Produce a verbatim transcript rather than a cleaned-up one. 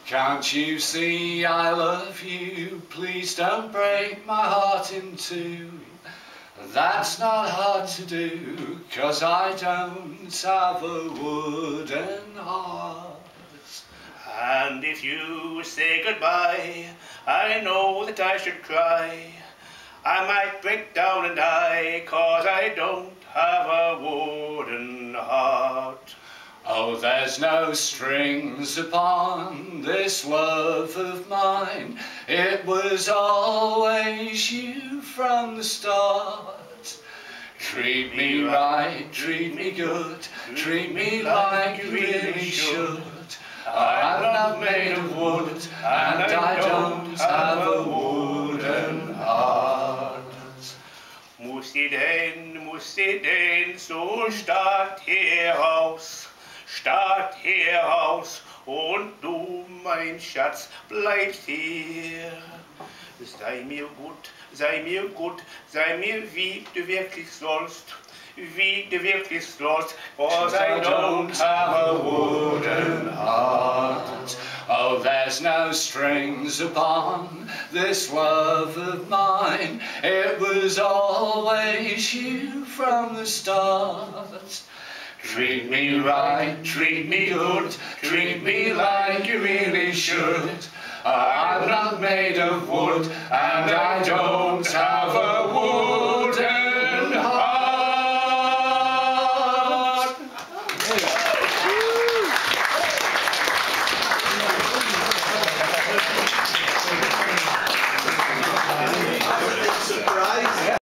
Can't you see I love you? Please don't break my heart in two. That's not hard to do, 'cause I don't have a wooden heart. And if you say goodbye, I know that I should cry. I might break down and die, 'cause I don't have a wooden heart. Oh, there's no strings upon this love of mine. It was always you from the start. Treat me right, treat me good, treat me like you really should. I'm not made of wood, and I don't have a wooden heart. Muss sie denn, muss sie denn so stark heraus, stark heraus, und du, mein Schatz, bleibst hier. Sei mir gut, sei mir gut, sei mir wie du wirklich sollst, wie du wirklich sollst, 'cause I don't have a wooden heart. Oh, there's no strings upon this love of mine. It was always you from the start. Treat me right, treat me good, treat me like you really should. I'm not made of wood, and I don't have a wood.